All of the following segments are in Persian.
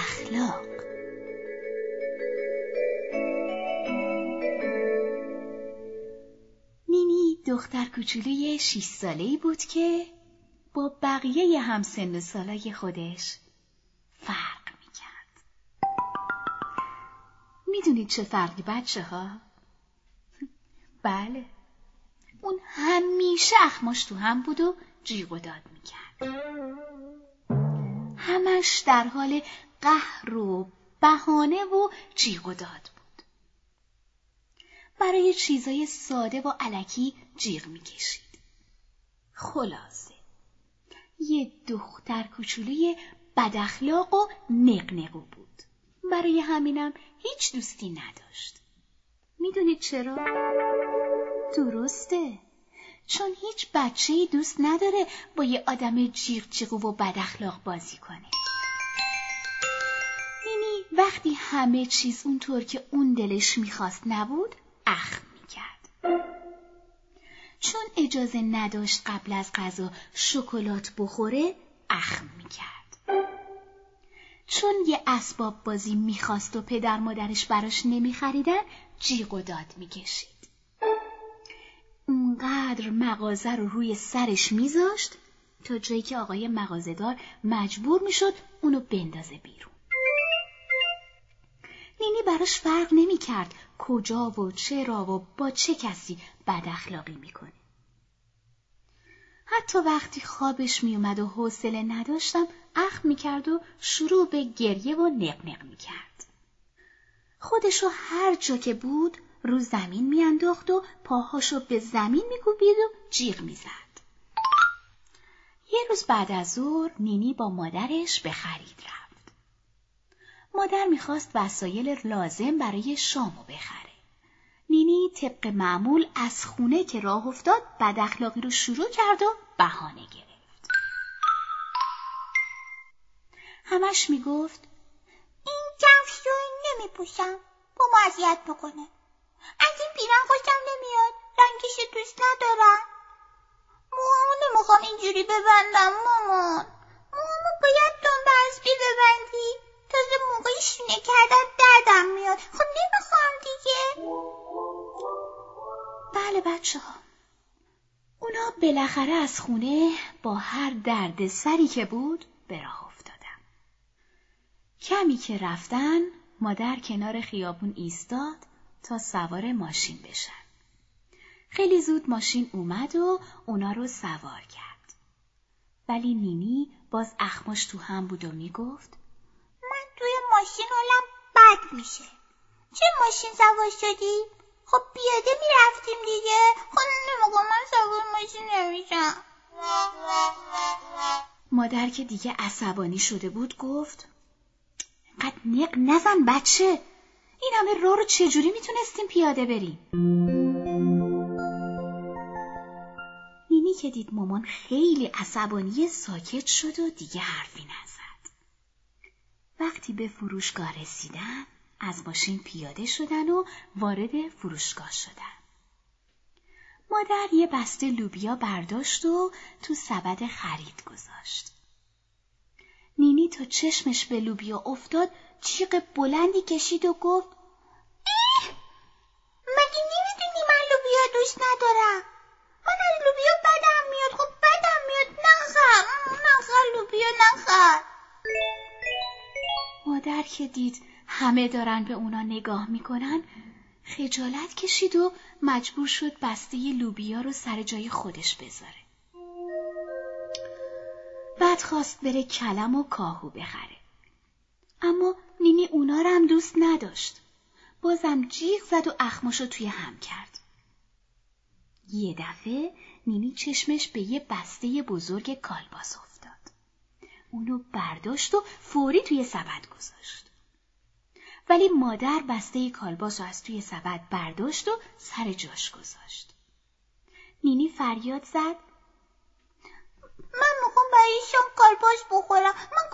اخلاق. نینی دختر کوچولوی 6 ساله‌ای بود که با بقیه همسن و سالای خودش فرق می‌کرد. میدونید چه فرقی بچه‌ها؟ بله، اون همیشه اخماش تو هم بود و جیغ و داد می‌کرد. همش در حال قهر و بهانه و جیغ و داد بود. برای چیزای ساده و الکی جیغ می‌کشید. خلاصه یه دختر کوچولوی بد اخلاق و نقنقو بود. برای همینم هیچ دوستی نداشت. میدونید چرا؟ درسته، چون هیچ بچه‌ای دوست نداره با یه آدم جیغ جیغو و بد اخلاق بازی کنه. نینی وقتی همه چیز اونطور که اون دلش میخواست نبود، اخم میکرد. چون اجازه نداشت قبل از غذا شکلات بخوره، اخم میکرد. چون یه اسباب بازی میخواست و پدر مادرش براش نمیخریدن، جیغ و داد میکشید. اونقدر مغازه رو روی سرش میذاشت تا جایی که آقای مغازه‌دار مجبور میشد اونو بندازه بیرون. نینی براش فرق نمیکرد کجا و چرا و با چه کسی بد اخلاقی میکنه. حتی وقتی خوابش میومد و حوصله نداشتم، اخم میکرد و شروع به گریه و نقنق میکرد. خودشو هر جا که بود رو زمین میانداخت و پاهاشو به زمین میکوبید و جیغ میزد. یه روز بعد از ظهر نینی با مادرش به خرید رفت. مادر میخواست وسایل لازم برای شامو بخره. نینی طبق معمول از خونه که راه افتاد بد اخلاقی رو شروع کرد و بهانه گرفت. همش میگفت این کفش رو نمیپوشم، با ما اذیت میکنه. از این پیرن خوشم نمیاد، رنگش دوست ندارم. موهامو نمیخوام اینجوری ببندم مامان. موهامو باید دنبالسبی ببندی. تازه موقع شونه کردن دردم میاد. خب نمیخوام دیگه. بله بچه ها. اونا بالاخره از خونه با هر درد سری که بود به راه افتادن. کمی که رفتن مادر کنار خیابون ایستاد تا سوار ماشین بشن. خیلی زود ماشین اومد و اونا رو سوار کرد. ولی نینی باز اخماش تو هم بود و میگفت من توی ماشین حالم بد میشه. چه ماشین سوار شدی؟ خب پیاده میرفتیم دیگه. خب نمیگم من سوار ماشین نمیشم. مادر که دیگه عصبانی شده بود گفت قد نق نزن بچه. این همه راه رو چجوری میتونستیم پیاده بریم؟ نینی که دید مامان خیلی عصبانی ساکت شد و دیگه حرفی نزد. وقتی به فروشگاه رسیدن از ماشین پیاده شدن و وارد فروشگاه شدن. مادر یه بسته لوبیا برداشت و تو سبد خرید گذاشت. نینی تا چشمش به لوبیا افتاد جیغ بلندی کشید و گفت مگه نمیدونی من لوبیا دوست ندارم؟ من از لوبیا بدم میاد. خب بدم میاد. نخر لوبیا نخر. مادر که دید همه دارن به اونا نگاه میکنن خجالت کشید و مجبور شد بسته لوبیا رو سر جای خودش بذاره. بعد خواست بره کلم و کاهو بخره. اما نینی اونا رو هم دوست نداشت. بازم جیغ زد و اخماشو توی هم کرد. یه دفعه نینی چشمش به یه بسته بزرگ کالباس افتاد. اونو برداشت و فوری توی سبد گذاشت. ولی مادر بسته کالباس رو از توی سبد برداشت و سر جاش گذاشت. نینی فریاد زد من میخوام برای شام کالباس بخورم. من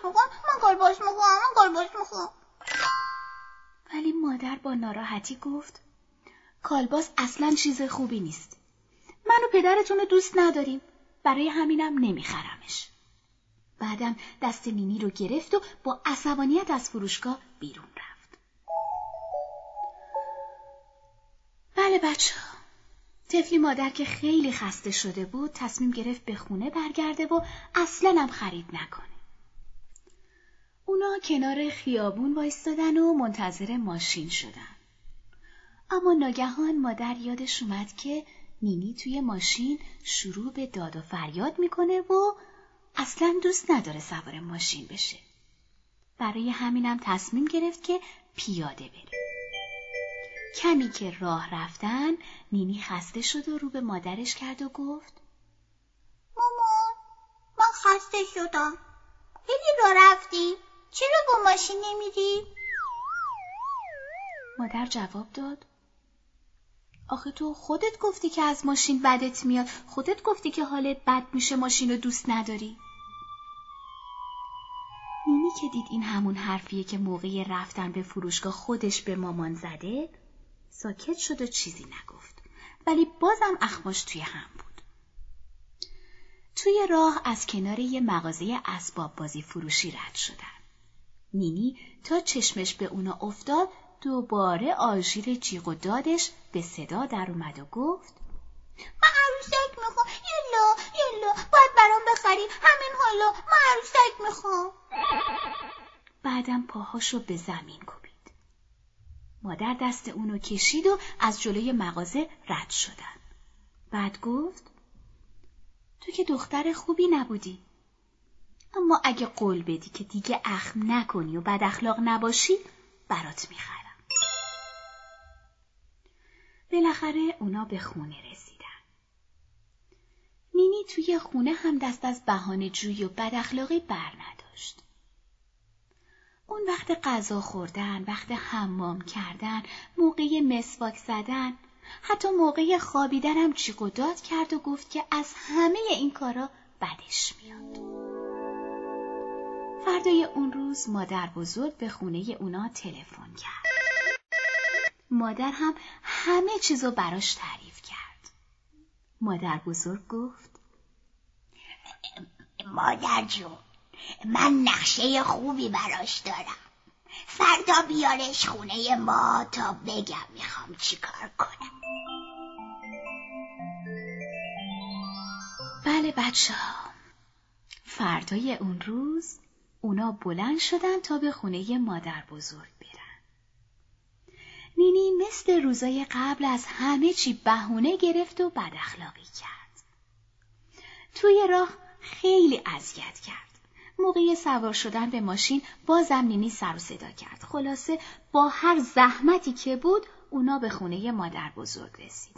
کالباس میخوام. ولی مادر با ناراحتی گفت کالباس اصلاً چیز خوبی نیست. من و پدرتون رو دوست نداریم. برای همینم نمیخرمش. بعدم دست نینی رو گرفت و با عصبانیت از فروشگاه بیرون رفت. بله بچه‌ها، طفلی مادر که خیلی خسته شده بود تصمیم گرفت به خونه برگرده و اصلاً هم خرید نکنه. اونا کنار خیابون وایستادن و منتظر ماشین شدن. اما ناگهان مادر یادش اومد که نینی توی ماشین شروع به داد و فریاد میکنه و اصلاً دوست نداره سوار ماشین بشه. برای همینم تصمیم گرفت که پیاده بره. کمی که راه رفتن نینی خسته شد و رو به مادرش کرد و گفت مامان، من خسته شدم. خیلی راه رفتی؟ چرا با ماشین نمیری؟ مادر جواب داد آخه تو خودت گفتی که از ماشین بدت میاد، خودت گفتی که حالت بد میشه ماشین رو دوست نداری. نینی که دید این همون حرفیه که موقع رفتن به فروشگاه خودش به مامان زده، ساکت شد و چیزی نگفت، ولی بازم اخماش توی هم بود. توی راه از کنار یه مغازه اسباب بازی فروشی رد شدن. نینی تا چشمش به اونا افتاد دوباره آژیر جیغ و دادش به صدا در اومد و گفت من عروسک میخوام. یلا باید برام بخری. همین حالا من عروسک میخوام. بعدم پاهاشو به زمین کوبید. مادر دست اونو کشید و از جلوی مغازه رد شدن. بعد گفت تو که دختر خوبی نبودی، اما اگه قول بدی که دیگه اخم نکنی و بد اخلاق نباشی برات میخرم. بالاخره اونا به خونه رسیدن. نینی توی خونه هم دست از بهانه جویی و بد اخلاقی بر نداشت. اون وقت غذا خوردن، وقت حمام کردن، موقع مسواک زدن، حتی موقع خوابیدن هم جیغ و داد کرد و گفت که از همه این کارا بدش میاد. فردای اون روز مادر بزرگ به خونه اونا تلفن کرد. مادر هم همه چیزو براش تعریف کرد. مادر بزرگ گفت مادر جون، من نقشه خوبی براش دارم. فردا بیارش خونه ما تا بگم میخوام چی کار کنم. بله بچه‌ها، فردای اون روز اونا بلند شدن تا به خونه مادر بزرگ برن. نینی مثل روزای قبل از همه چی بهونه گرفت و بد اخلاقی کرد. توی راه خیلی اذیت کرد. موقع سوار شدن به ماشین بازم نینی سر و صدا کرد. خلاصه با هر زحمتی که بود اونا به خونه مادر بزرگ رسیدن.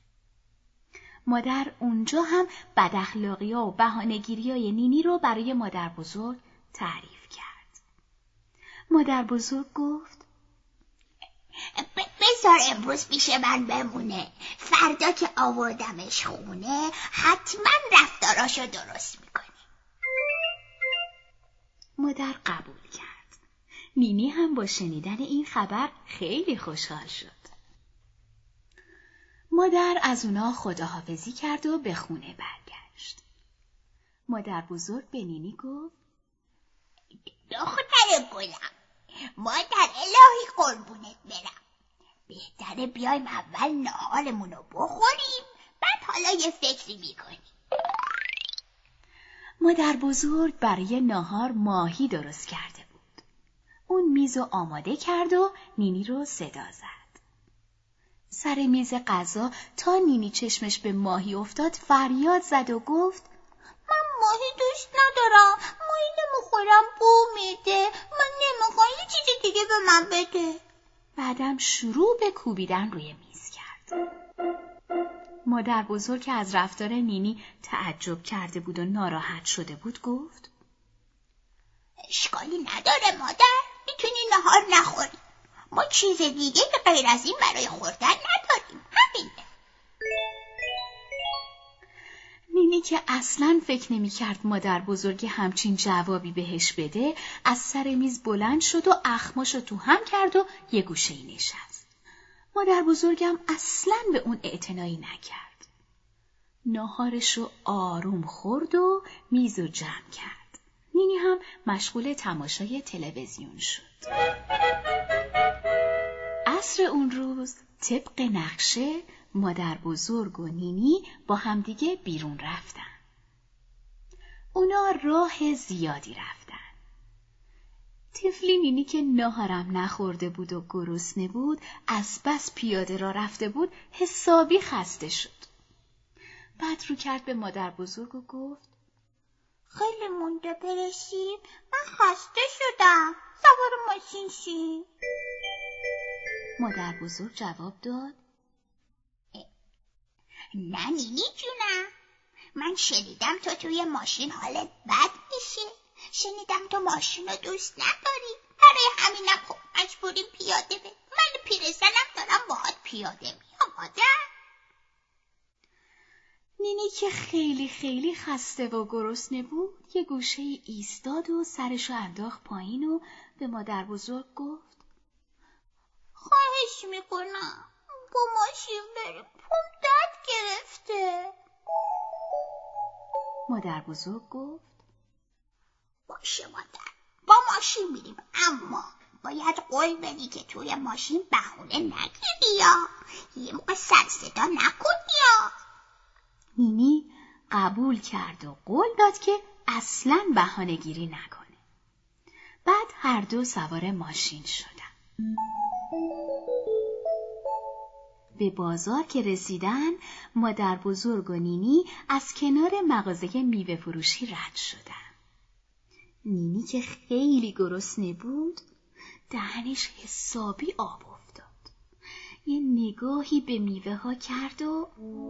مادر اونجا هم بد اخلاقی‌ها و بهانه‌گیری‌های نینی رو برای مادر بزرگ تعریف کرد. مادر بزرگ گفت بذار امروز پیش من بمونه. فردا که آوردمش خونه حتما رفتاراشو درست میکنه. مادر قبول کرد. نینی هم با شنیدن این خبر خیلی خوشحال شد. مادر از اونا خداحافظی کرد و به خونه برگشت. مادر بزرگ به نینی گفت دختر گلم، مادر الهی قربونت برم. بهتره بیایم اول ناهارمونو بخوریم، بعد حالا یه فکری میکنیم. مادر بزرگ برای ناهار ماهی درست کرده بود. اون میزو آماده کرد و نینی رو صدا زد. سر میز غذا تا نینی چشمش به ماهی افتاد فریاد زد و گفت من ماهی دوست ندارم. ماهی نمیخورم، بو میده. من نمیخوام، یه چیز دیگه به من بده. بعدم شروع به کوبیدن روی میز کرد. مادر بزرگ که از رفتار نینی تعجب کرده بود و ناراحت شده بود گفت اشکالی نداره مادر، میتونی نهار نخوری. ما چیز دیگه به غیر از این برای خوردن نداریم. همینه. نینی که اصلاً فکر نمی کرد مادر بزرگ همچین جوابی بهش بده، از سر میز بلند شد و اخماشو تو هم کرد و یه گوشه‌ای نشست. مادر بزرگم اصلاً به اون اعتنایی نکرد. ناهارشو آروم خورد و میزو جمع کرد. نینی هم مشغول تماشای تلویزیون شد. عصر اون روز طبق نقشه مادر بزرگ و نینی با همدیگه بیرون رفتن. اونا راه زیادی رفتن. طفلی نینی که ناهارم نخورده بود و گرسنه بود، از بس پیاده را رفته بود، حسابی خسته شد. بعد رو کرد به مادر بزرگ و گفت: خیلی مونده برسیم، من خسته شدم، سوار ماشین شی. مادر بزرگ جواب داد: نه نینی جونم، من شنیدم تو توی ماشین حالت بد میشه. شنیدم تو ماشین رو دوست نداری، برای همینم خب مجبوریم پیاده بریم. من پیرزنم دارم باهات پیاده میام مادر. نینی که خیلی خیلی خسته و گرسنه بود، یه گوشه ایستاد و سرشو انداخت پایین و به مادر بزرگ گفت: خواهش میکنم با ماشین بریم، پام درد گرفته. مادر بزرگ گفت: باشه مادر، با ماشین میریم، اما باید قول بدی که توی ماشین بهونه نگیری یا یه موقع سر صدا نکنی یا. نینی قبول کرد و قول داد که اصلاً بهانه‌گیری نکنه. بعد هر دو سوار ماشین شدن. به بازار که رسیدن، مادر بزرگ و نینی از کنار مغازه میوه فروشی رد شدن. نینی که خیلی گرسنه بود، دهنش حسابی آب افتاد. یه نگاهی به میوه ها کرد و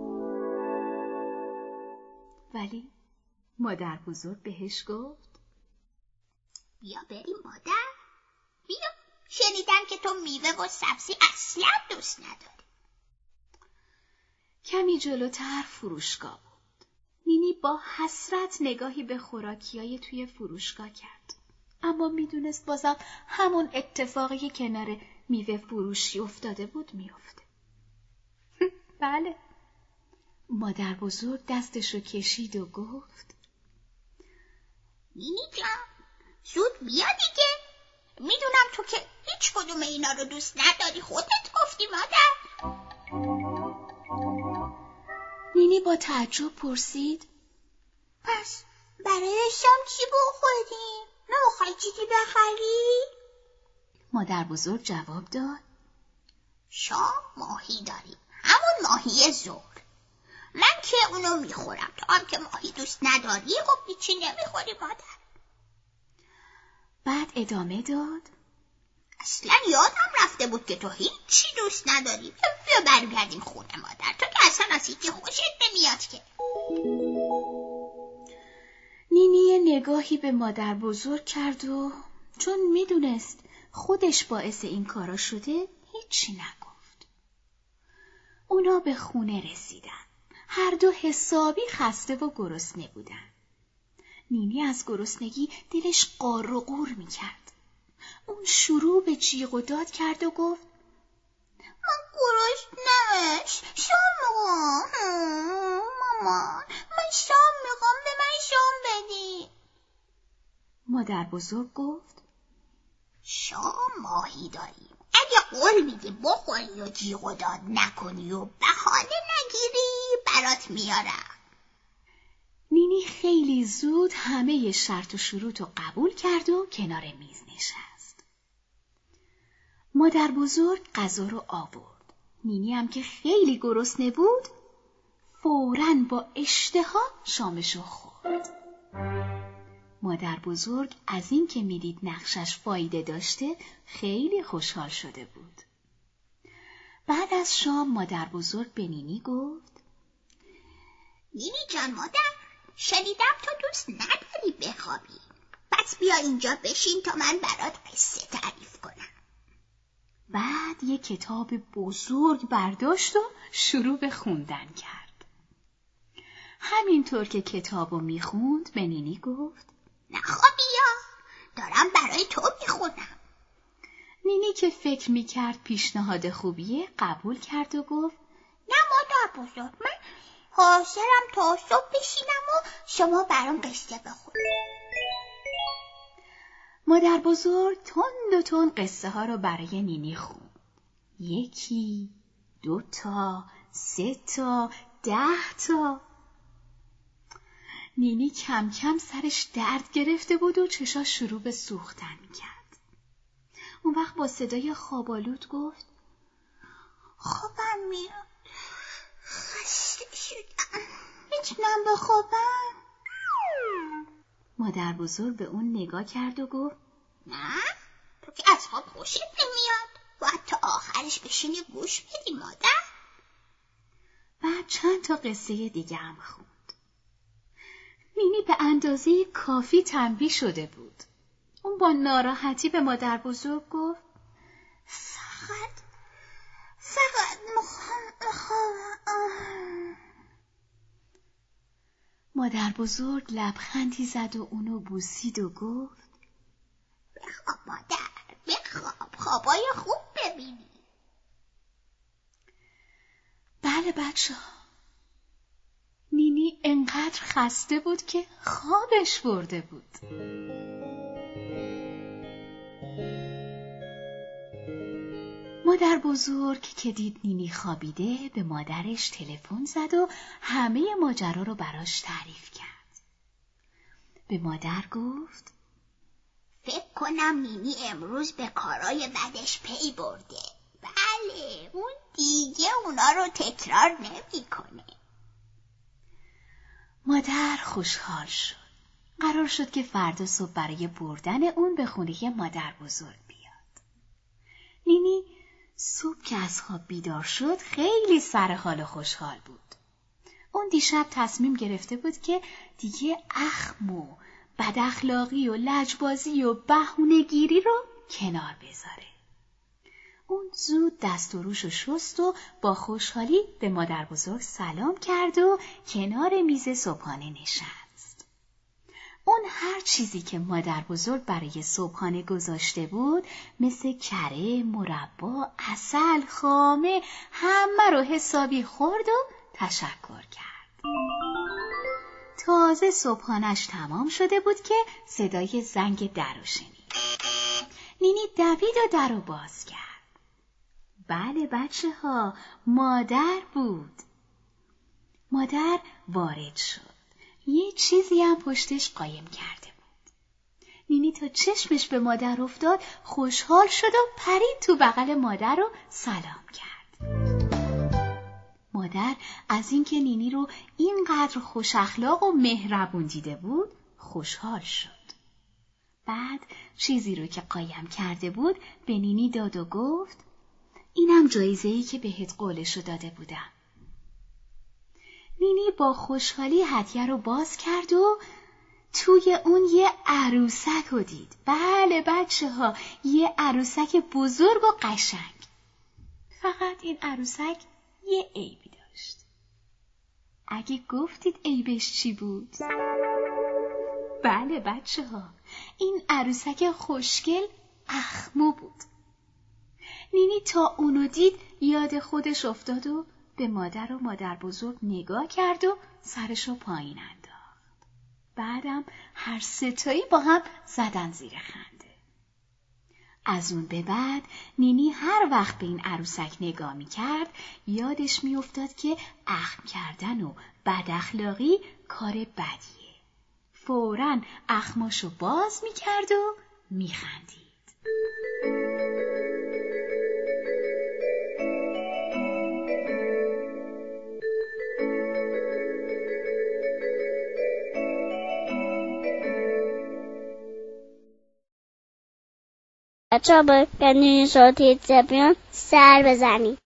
ولی مادر بزرگ بهش گفت: بیا بریم مادر، بیا. شنیدم که تو میوه و سبزی اصلا دوست نداری. کمی جلوتر فروشگاه بود. نینی با حسرت نگاهی به خوراکیای توی فروشگاه کرد. اما میدونست بازم همون اتفاقی که کنار میوه فروشی افتاده بود میفته. بله. مادر بزرگ دستشو کشید و گفت: نینی جان، زود بیا دیگه. میدونم تو که هیچ کدوم اینا رو دوست نداری، خودت گفتی مادر. نینی با تعجب پرسید: پس برای شام چی بخوریم؟ نمیخوای چیزی بخری؟ مادر بزرگ جواب داد: شام ماهی داریم، همون ماهی زور. من که اونو میخورم، تو هم که ماهی دوست نداری، خب هیچی نمیخوری مادر. بعد ادامه داد: اصلا یادم رفته بود که تو هیچی دوست نداری. بیا برگردیم خونه مادر، تو که اصلا از هیچی خوشت نمیاد که. نینی نگاهی به مادر بزرگ کرد و چون میدونست خودش باعث این کارا شده هیچی نگفت. اونا به خونه رسیدن. هر دو حسابی خسته و گرسنه بودن. نینی از گرسنگی دلش قار و قور میکرد. اون شروع به جیغ و داد کرد و گفت: من گرسنه‌ام، شام میخوام. مامان، من شام میخوام، به من شام بدی. مادر بزرگ گفت: شام ماهی داریم، اگه قول میدی بخوری و جیغ و داد نکنی و بهانه نگیری برات میارم. نینی خیلی زود همه شرط و شروط رو قبول کرد و کنار میز نشست. مادر بزرگ غذا رو آورد. نینی هم که خیلی گرسنه بود فوراً با اشتها شامشو خورد. مادر بزرگ از این که میدید نقشش فایده داشته خیلی خوشحال شده بود. بعد از شام مادر بزرگ به نینی گفت: نینی جان مادر، شنیدم تو دوست نداری بخوابی. پس بیا اینجا بشین تا من برات قصه تعریف کنم. بعد یک کتاب بزرگ برداشت و شروع به خوندن کرد. همینطور که کتابو میخوند به نینی گفت: نخوابی یا دارم برای تو میخونم. نینی که فکر میکرد پیشنهاد خوبیه قبول کرد و گفت: نه مادر بزرگ، من حاضرم تا صبح بشینم و شما برام قصه بخونید. مادر بزرگ تند قصه ها رو برای نینی خوند. 1، 2 تا، 3 تا، 10 تا. نینی کم کم سرش درد گرفته بود و چشاش شروع به سوختن میکرد. اون وقت با صدای خواب‌آلود گفت: خوابم میاد. خسته شدم. میتونم بخوابم؟ مادر بزرگ به اون نگاه کرد و گفت: نه، تو که از خواب خوشت نمیاد. باید تا آخرش بشینی گوش بدی مادر. بعد چند تا قصه دیگه هم خوند. نینی به اندازه کافی تنبیه شده بود. اون با ناراحتی به مادر بزرگ گفت: فقط میخوام. مادر بزرگ لبخندی زد و اونو بوسید و گفت: بخواب مادر، بخواب. خوابای خوب ببینی. بله بچه‌ها. نینی انقدر خسته بود که خوابش برده بود. مادر بزرگ که دید نینی خوابیده به مادرش تلفن زد و همه ماجرا رو براش تعریف کرد. به مادر گفت: فکر کنم نینی امروز به کارای بدش پی برده. بله، اون دیگه اونا رو تکرار نمی‌کنه. مادر خوشحال شد. قرار شد که فردا صبح برای بردن اون به خونه مادر بزرگ بیاد. نینی صبح که از خواب بیدار شد خیلی سر حال و خوشحال بود. اون دیشب تصمیم گرفته بود که دیگه اخم و بد اخلاقی و لجبازی و بهونه‌گیری رو کنار بذاره. اون زود دست و روشو شست و با خوشحالی به مادر بزرگ سلام کرد و کنار میز صبحانه نشست. اون هر چیزی که مادر بزرگ برای صبحانه گذاشته بود مثل کره، مربا، عسل، خامه همه رو حسابی خورد و تشکر کرد. تازه صبحانش تمام شده بود که صدای زنگ در رو شنید. نینی دوید و در رو باز کرد. بله بچه‌ها، مادر بود. مادر وارد شد. یه چیزی هم پشتش قایم کرده بود. نینی تا چشمش به مادر افتاد خوشحال شد و پرید تو بغل مادر رو سلام کرد. مادر از اینکه نینی رو اینقدر خوش اخلاق و مهربون دیده بود خوشحال شد. بعد چیزی رو که قایم کرده بود به نینی داد و گفت: اینم جایزه‌ای که بهت قولشو داده بودم. نینی با خوشحالی هدیه رو باز کرد و توی اون یه عروسک رو دید. بله بچه‌ها، یه عروسک بزرگ و قشنگ. فقط این عروسک یه عیبی داشت. اگه گفتید عیبش چی بود؟ بله بچه‌ها، این عروسک خوشگل اخمو بود. نینی تا اونو دید یاد خودش افتاد و به مادر و مادر بزرگ نگاه کرد و سرشو پایین انداخت. بعدم هر ستایی با هم زدن زیر خنده. از اون به بعد نینی هر وقت به این عروسک نگاه میکرد یادش میافتاد که اخم کردن و بد اخلاقی کار بدیه. فوراً اخماشو باز میکرد و میخندید. بچه ها با گنجین صوتی زبیان سر بزنید.